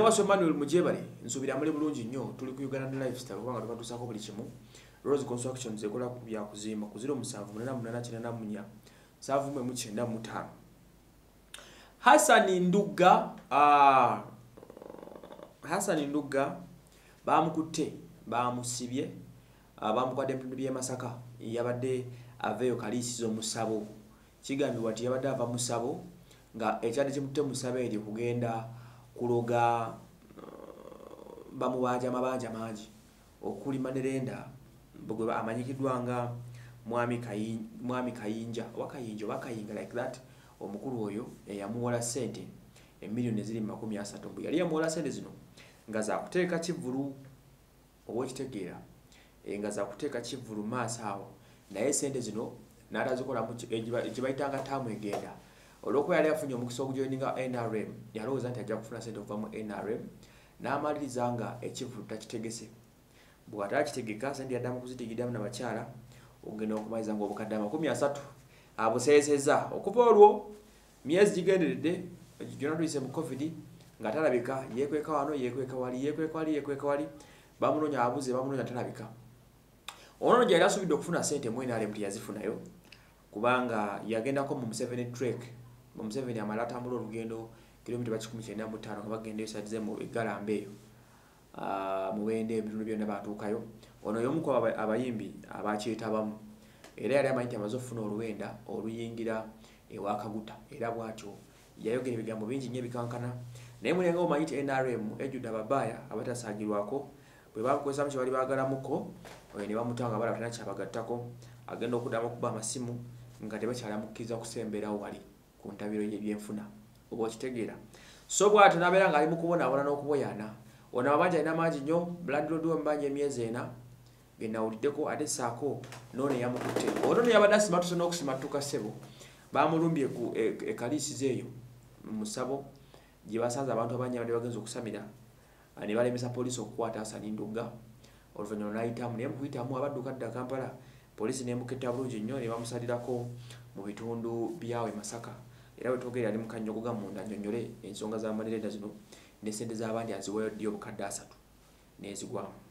Mabaso Manuel Mujebale nsubira muri bulungi nnyo tuli ku Uganda Lifestyle kubanga tukatusako buli kimu. Rose Construction zekola bya kuzimba ku 078894 795. Hassan Nduga bamukutte bamusibye bamukwadde empindu bye Masaka yabadde aveyo kalisizo musabo kigambibwa ati yabadde ava musabo nga ekyali kimutte musabo eri kugenda kuloga bamubaja mabanja mangi okuli Manerenda bugwe amanyikiddwa nga mwami Kayinja wakayinga like that omukulu oyo yamuwola sente emiliyoni ziri 30 yali yamuwola sente zino nga za kuteeka kivulu obwekitegeera nga za kuteeka kivulu maaso awo naye sente zino n'atazikola mu ekibayitanga taamu egenda olw'okuba yali afunye omukisa okujoininga NRM yalowooza nti ajja kufuna sente okuva mu NRM n'amaliriza nga ekivulu takitegese bw'ataakitegeka sente yaddamu kuzitigiddamu n'abakyala ogenda okumaliza ng'obukadde 30 abuseeseza okuva olwo myezi gigenderedde gyonna tuyise mu COVID nga talabika yeekweka wano yeekweka wali bamunonya abuze bamunonya talabika ono gyali asubidde okufuna sente mu NRM yazifunayo kubanga yagendako mu Museveni trek mu Museveni amala atambula olugendo kilomita 195 nga bagenda esadize mu Galambe eyo mu Bende ebitundu byonna batuukayo ono y'omuko abayimbi abakyetabamu era yali amanyi amaze okufuna oluwenda oluyingira ewa Kaguta era bwatyo yayogera ebigambo bingi nnyo ebikankana naye mulenga omanyi nti NRM ejjudde ababaaya abatasaagirwako bwe bakozesa mu kyebali baagalamuko oyo ne bamutanga balatana kyabagattako agenda okuddamu okuba amasimu nga tebakyalamukkiriza kusemberawo wali ku ntabiro y'ebyenfuna oba okitegeera so bw'atyo n'abeera ng'ali mu kubonaabona n'okuboyaana ono amabanja alina mangi nnyo Blood wembanja emyezi 4 genawuliddeko ate ssaako n'ono yamukutte ono yabadde asimatuse n'okusimatuka ssebo bamulumbye ku ekaliisizo eyo mu Musabo gye basanze abantu abangi abadde bagenza okusamira ne balemesa poliisi okukwata Hassan Nduga oluvannyuma n'ayitamu naye mukuyitamu abadduka dda Kampala poliisi n'emuketta bulungi nnyo ne bamusalirako mu bitundu byawe Masaka era wetwogerera ali mukanyogoga munda nnyonnyole ensonga za Manerenda zino ne ssente z'abandi aziweeyo ddi obukadde 3 n'ezigwamu.